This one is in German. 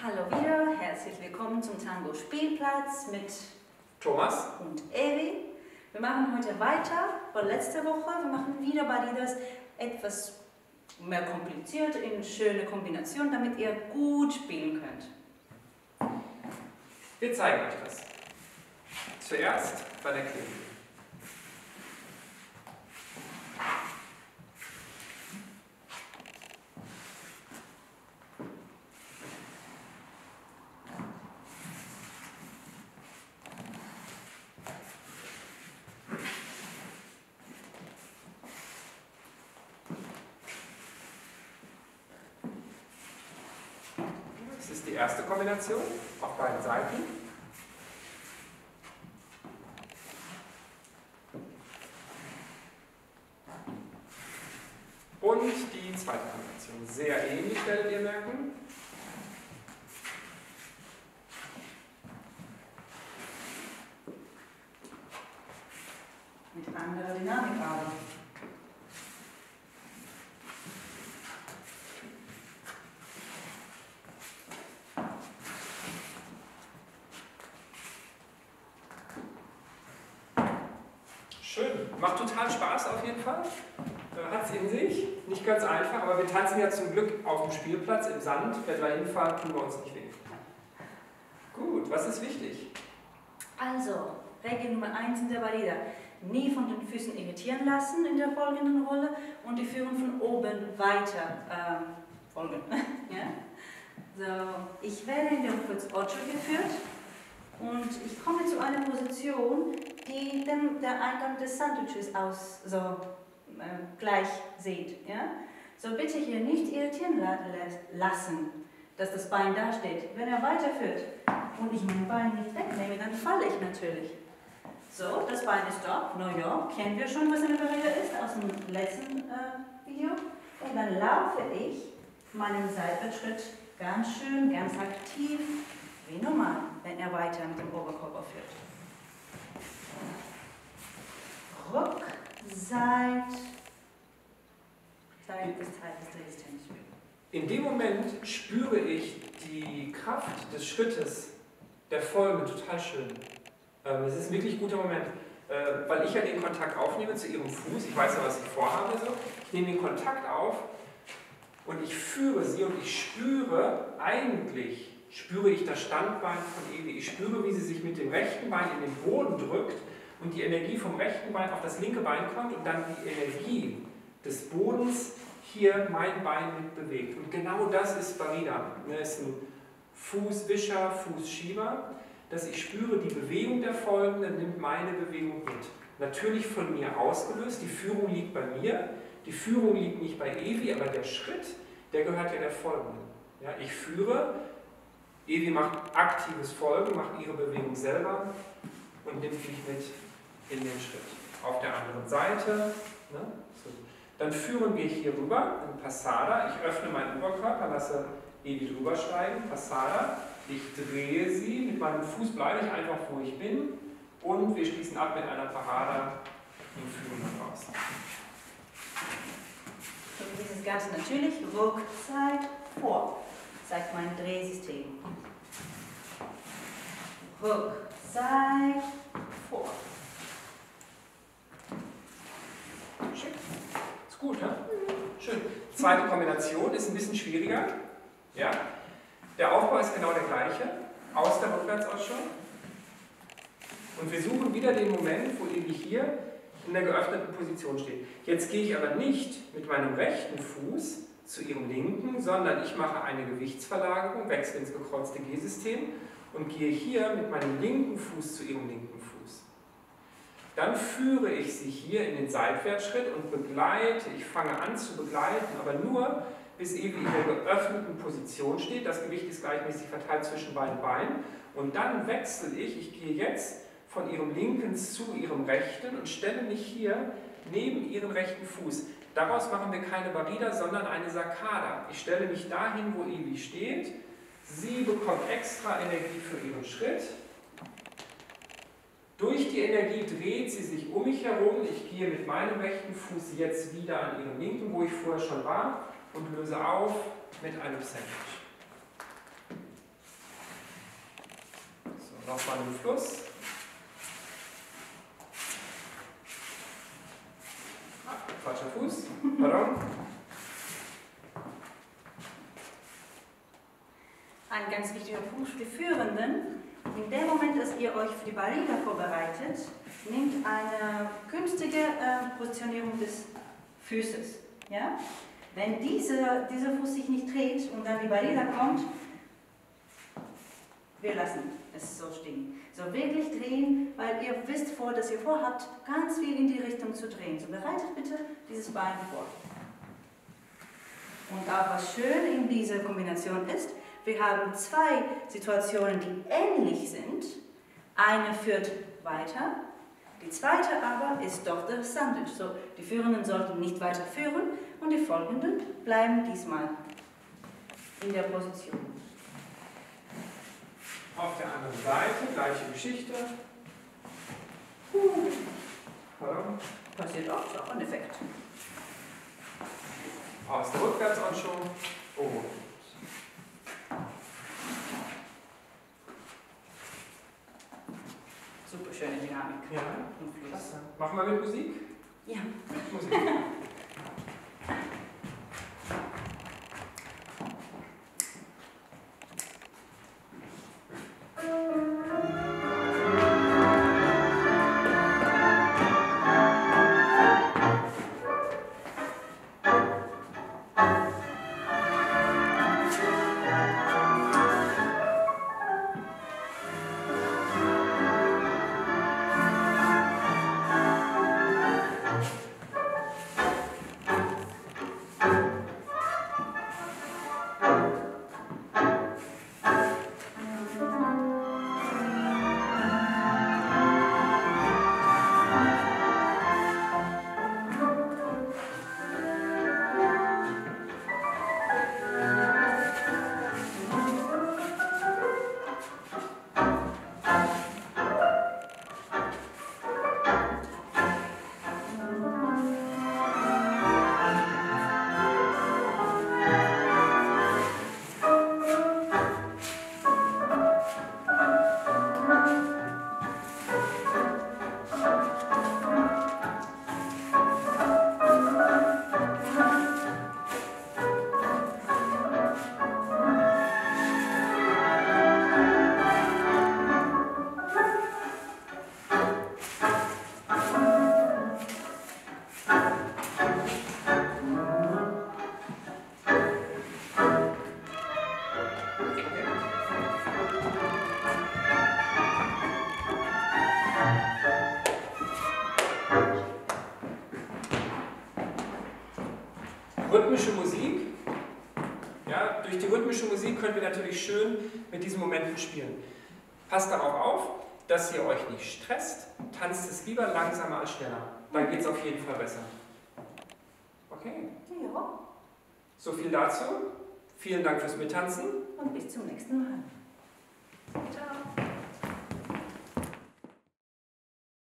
Hallo wieder, herzlich willkommen zum Tango Spielplatz mit Thomas und Evi. Wir machen heute weiter von letzter Woche. Wir machen wieder Baridas etwas mehr kompliziert in schöne Kombination, damit ihr gut spielen könnt. Wir zeigen euch das. Zuerst bei der Klinge. Das ist die erste Kombination auf beiden Seiten. Und die zweite Kombination. Sehr ähnlich, werdet ihr merken. Mit anderer Dynamik aber. Schön. Macht total Spaß auf jeden Fall. Hat es in sich. Nicht ganz einfach, aber wir tanzen ja zum Glück auf dem Spielplatz im Sand. Wenn wir hinfahren, tun wir uns nicht weh. Gut, was ist wichtig? Also, Regel Nummer 1 in der Barida. Nie von den Füßen irritieren lassen in der folgenden Rolle und die Führung von oben weiter folgen. Ja? So, ich werde in den Fritz Ocho geführt und ich komme zu einer Position, die der Eingang des Sandwiches gleich sieht. Ja? So bitte hier nicht irritieren lassen, dass das Bein da steht. Wenn er weiterführt und ich mein Bein nicht wegnehme, dann falle ich natürlich. So, das Bein ist da. Naja, kennen wir schon, was eine Barida ist aus dem letzten Video. Und dann laufe ich meinen Seitwärtsschritt ganz schön, ganz aktiv, wie normal, wenn er weiter mit dem Oberkörper führt. Ruck, Seit bis Zeit des Drehsystems. In dem Moment spüre ich die Kraft des Schrittes, der Folge total schön. Es ist ein wirklich guter Moment, weil ich ja den Kontakt aufnehme zu ihrem Fuß. Ich weiß ja, was ich vorhabe. So. Ich nehme den Kontakt auf und ich führe sie und ich spüre das Standbein von Evi. Ich spüre, wie sie sich mit dem rechten Bein in den Boden drückt und die Energie vom rechten Bein auf das linke Bein kommt und dann die Energie des Bodens hier mein Bein mit bewegt. Und genau das ist Barida. Das ist ein Fußwischer, Fußschieber, dass ich spüre, die Bewegung der Folgenden nimmt meine Bewegung mit. Natürlich von mir ausgelöst, die Führung liegt bei mir, die Führung liegt nicht bei Evi, aber der Schritt, der gehört ja der Folgenden. Ja, ich führe, Evi macht aktives Folgen, macht ihre Bewegung selber und nimmt mich mit in den Schritt. Auf der anderen Seite, ne, so. Dann führen wir hier rüber in Passada. Ich öffne meinen Oberkörper, lasse Evi drüber steigen, Passada. Ich drehe sie, mit meinem Fuß bleibe ich einfach, wo ich bin und wir schließen ab mit einer Parada und führen nach draußen. Und dieses Ganze natürlich Ruck, Seit, vor, sagt mein Drehsystem. Ruck, Seit, vor. Schick. Ist gut, ne? Schön. Zweite Kombination ist ein bisschen schwieriger. Ja? Der Aufbau ist genau der gleiche, aus der Rückwärtsausschau. Und wir suchen wieder den Moment, wo Evi hier in der geöffneten Position steht. Jetzt gehe ich aber nicht mit meinem rechten Fuß zu ihrem linken, sondern ich mache eine Gewichtsverlagerung, wechsle ins gekreuzte G-System und gehe hier mit meinem linken Fuß zu ihrem linken Fuß. Dann führe ich sie hier in den Seitwärtsschritt und begleite, ich fange an zu begleiten, aber nur bis Evi in der geöffneten Position steht. Das Gewicht ist gleichmäßig verteilt zwischen beiden Beinen. Und dann wechsle ich gehe jetzt von ihrem linken zu ihrem rechten und stelle mich hier neben ihren rechten Fuß. Daraus machen wir keine Barida, sondern eine Saccada. Ich stelle mich dahin, wo Evi steht. Sie bekommt extra Energie für ihren Schritt. Durch die Energie dreht sie sich um mich herum. Ich gehe mit meinem rechten Fuß jetzt wieder an ihren linken, wo ich vorher schon war, und löse auf mit einem Sandwich. Nochmal im Fluss. Falscher Fuß. Pardon. Ein ganz wichtiger Punkt für die Führenden. In dem Moment, dass ihr euch für die Barriga vorbereitet, nehmt eine günstige Positionierung des Fußes. Ja? Wenn dieser Fuß sich nicht dreht und dann die Barriga kommt, wir lassen es so stehen. So wirklich drehen, weil ihr wisst dass ihr vorhabt, ganz viel in die Richtung zu drehen. So bereitet bitte dieses Bein vor. Und auch was schön in dieser Kombination ist, wir haben zwei Situationen, die ähnlich sind. Eine führt weiter, die zweite aber ist doch das Sandwich. So, die Führenden sollten nicht weiter führen und die Folgenden bleiben diesmal in der Position. Auf der anderen Seite, gleiche Geschichte. Passiert auch, ist auch ein Effekt. Aus der Rückwärtsanschauung. Oh. Super schöne Dynamik. Ja, Und Fluss. klasse. Machen wir mit Musik? Ja. Mit Musik. Rhythmische Musik. Ja, durch die rhythmische Musik können wir natürlich schön mit diesen Momenten spielen. Passt darauf auf, dass ihr euch nicht stresst. Tanzt es lieber langsamer als schneller. Dann geht es auf jeden Fall besser. Okay? Ja. So viel dazu. Vielen Dank fürs Mittanzen. Und bis zum nächsten Mal. Ciao.